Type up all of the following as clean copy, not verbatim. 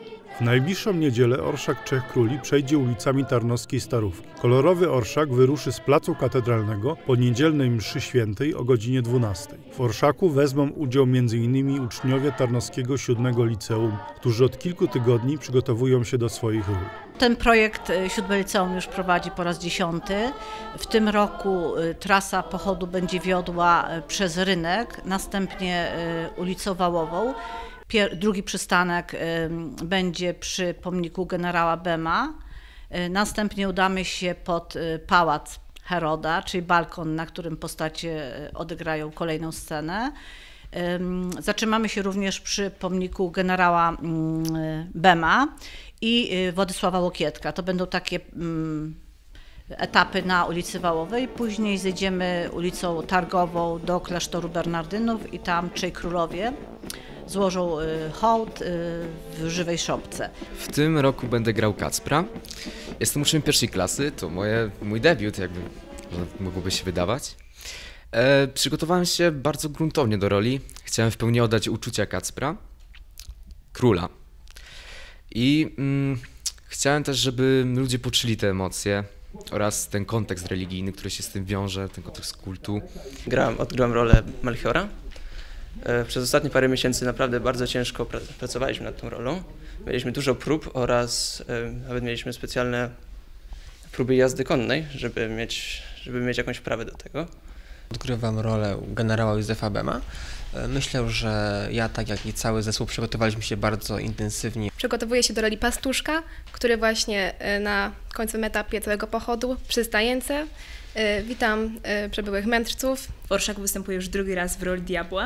W najbliższą niedzielę orszak Trzech Króli przejdzie ulicami tarnowskiej Starówki. Kolorowy orszak wyruszy z placu Katedralnego po niedzielnej mszy świętej o godzinie 12. W orszaku wezmą udział m.in. uczniowie Tarnowskiego 7 Liceum, którzy od kilku tygodni przygotowują się do swoich ról. Ten projekt 7 Liceum już prowadzi po raz 10. W tym roku trasa pochodu będzie wiodła przez rynek, następnie ulicą Wałową. Drugi przystanek będzie przy pomniku generała Bema. Następnie udamy się pod Pałac Heroda, czyli balkon, na którym postacie odegrają kolejną scenę. Zatrzymamy się również przy pomniku generała Bema i Władysława Łokietka. To będą takie etapy na ulicy Wałowej. Później zejdziemy ulicą Targową do klasztoru Bernardynów i tam Trzej Królowie złożą hołd w żywej szopce. W tym roku będę grał Kacpra. Jestem uczniem pierwszej klasy, to mój debiut, jakby mogłoby się wydawać. Przygotowałem się bardzo gruntownie do roli. Chciałem w pełni oddać uczucia Kacpra, króla. I chciałem też, żeby ludzie poczuli te emocje oraz ten kontekst religijny, który się z tym wiąże, ten kontekst kultu. Odgrałem rolę Melchiora. Przez ostatnie parę miesięcy naprawdę bardzo ciężko pracowaliśmy nad tą rolą. Mieliśmy dużo prób oraz nawet mieliśmy specjalne próby jazdy konnej, żeby mieć jakąś wprawę do tego. Odgrywam rolę generała Józefa Bema. Myślę, że ja, tak jak i cały zespół, przygotowaliśmy się bardzo intensywnie. Przygotowuję się do roli pastuszka, który właśnie na końcowym etapie całego pochodu przy stajence witam przybyłych mędrców. W orszaku występuję już drugi raz w roli diabła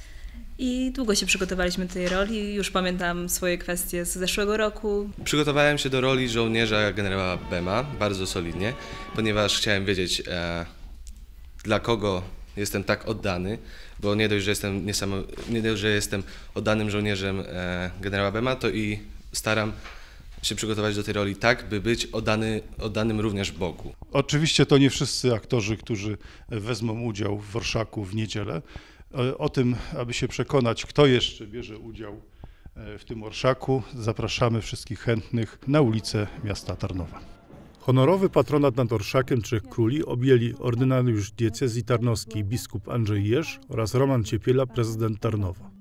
i długo się przygotowaliśmy do tej roli. Już pamiętam swoje kwestie z zeszłego roku. Przygotowałem się do roli żołnierza generała Bema bardzo solidnie, ponieważ chciałem wiedzieć, dla kogo jestem tak oddany, bo nie dość, że jestem oddanym żołnierzem generała Bema, to i staram się przygotować do tej roli tak, by być oddanym również Bogu. Oczywiście to nie wszyscy aktorzy, którzy wezmą udział w orszaku w niedzielę. O tym, aby się przekonać, kto jeszcze bierze udział w tym orszaku, zapraszamy wszystkich chętnych na ulicę miasta Tarnowa. Honorowy patronat nad orszakiem Trzech Króli objęli ordynariusz diecezji tarnowskiej biskup Andrzej Jerz oraz Roman Ciepiela, prezydent Tarnowa.